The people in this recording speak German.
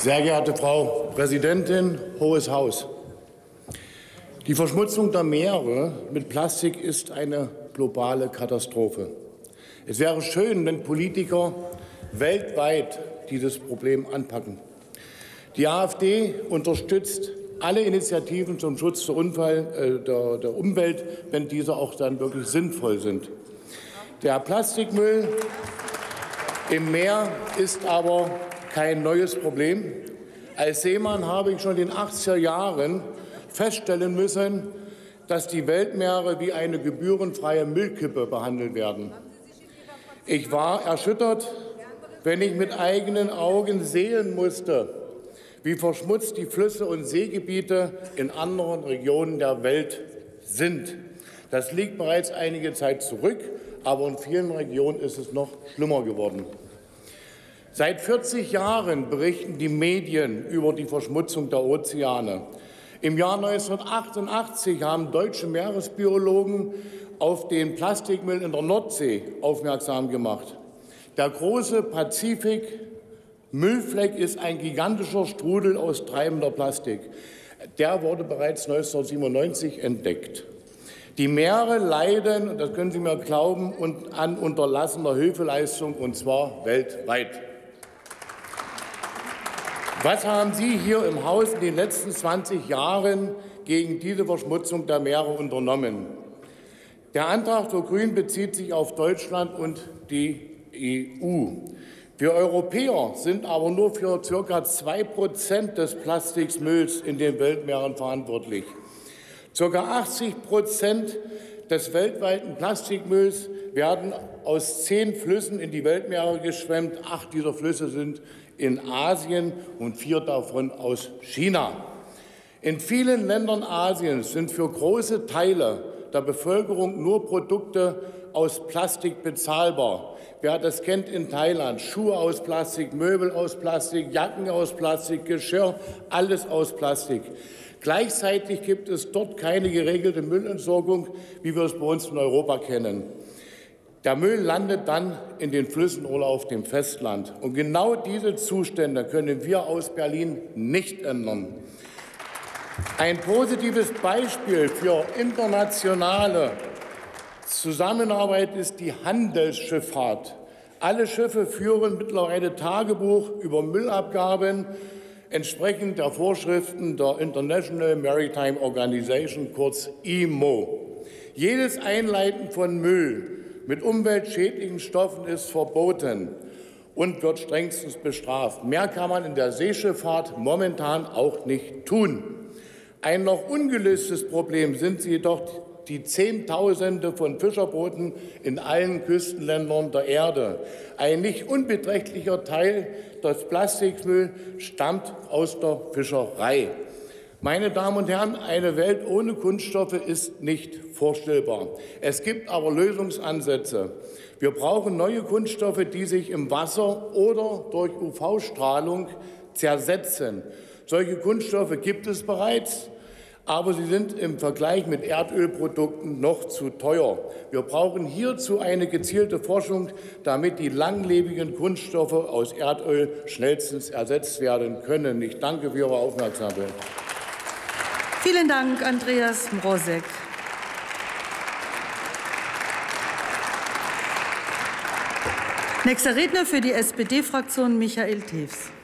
Sehr geehrte Frau Präsidentin, Hohes Haus! Die Verschmutzung der Meere mit Plastik ist eine globale Katastrophe. Es wäre schön, wenn Politiker weltweit dieses Problem anpacken. Die AfD unterstützt alle Initiativen zum Schutz der Umwelt, wenn diese auch dann wirklich sinnvoll sind. Der Plastikmüll im Meer ist aber kein neues Problem. Als Seemann habe ich schon in den 80er Jahren feststellen müssen, dass die Weltmeere wie eine gebührenfreie Müllkippe behandelt werden. Ich war erschüttert, wenn ich mit eigenen Augen sehen musste, wie verschmutzt die Flüsse und Seegebiete in anderen Regionen der Welt sind. Das liegt bereits einige Zeit zurück, aber in vielen Regionen ist es noch schlimmer geworden. Seit 40 Jahren berichten die Medien über die Verschmutzung der Ozeane. Im Jahr 1988 haben deutsche Meeresbiologen auf den Plastikmüll in der Nordsee aufmerksam gemacht. Der große Pazifik-Müllfleck ist ein gigantischer Strudel aus treibender Plastik. Der wurde bereits 1997 entdeckt. Die Meere leiden, und das können Sie mir glauben, an unterlassener Hilfeleistung, und zwar weltweit. Was haben Sie hier im Haus in den letzten 20 Jahren gegen diese Verschmutzung der Meere unternommen? Der Antrag der Grünen bezieht sich auf Deutschland und die EU. Wir Europäer sind aber nur für ca. 2% des Plastikmülls in den Weltmeeren verantwortlich. Ca. 80% des weltweiten Plastikmülls werden aus 10 Flüssen in die Weltmeere geschwemmt. 8 dieser Flüsse sind in Asien und 4 davon aus China. In vielen Ländern Asiens sind für große Teile der Bevölkerung nur Produkte aus Plastik bezahlbar. Wer das kennt in Thailand: Schuhe aus Plastik, Möbel aus Plastik, Jacken aus Plastik, Geschirr, alles aus Plastik. Gleichzeitig gibt es dort keine geregelte Müllentsorgung, wie wir es bei uns in Europa kennen. Der Müll landet dann in den Flüssen oder auf dem Festland. Und genau diese Zustände können wir aus Berlin nicht ändern. Ein positives Beispiel für internationale Zusammenarbeit ist die Handelsschifffahrt. Alle Schiffe führen mittlerweile Tagebuch über Müllabgaben entsprechend der Vorschriften der International Maritime Organization, kurz IMO. Jedes Einleiten von Müll mit umweltschädlichen Stoffen ist verboten und wird strengstens bestraft. Mehr kann man in der Seeschifffahrt momentan auch nicht tun. Ein noch ungelöstes Problem sind jedoch die Zehntausende von Fischerbooten in allen Küstenländern der Erde. Ein nicht unbeträchtlicher Teil des Plastikmülls stammt aus der Fischerei. Meine Damen und Herren, eine Welt ohne Kunststoffe ist nicht vorstellbar. Es gibt aber Lösungsansätze. Wir brauchen neue Kunststoffe, die sich im Wasser oder durch UV-Strahlung zersetzen. Solche Kunststoffe gibt es bereits, aber sie sind im Vergleich mit Erdölprodukten noch zu teuer. Wir brauchen hierzu eine gezielte Forschung, damit die langlebigen Kunststoffe aus Erdöl schnellstens ersetzt werden können. Ich danke für Ihre Aufmerksamkeit. Vielen Dank, Andreas Mrozek. Nächster Redner für die SPD-Fraktion, Michael Tews.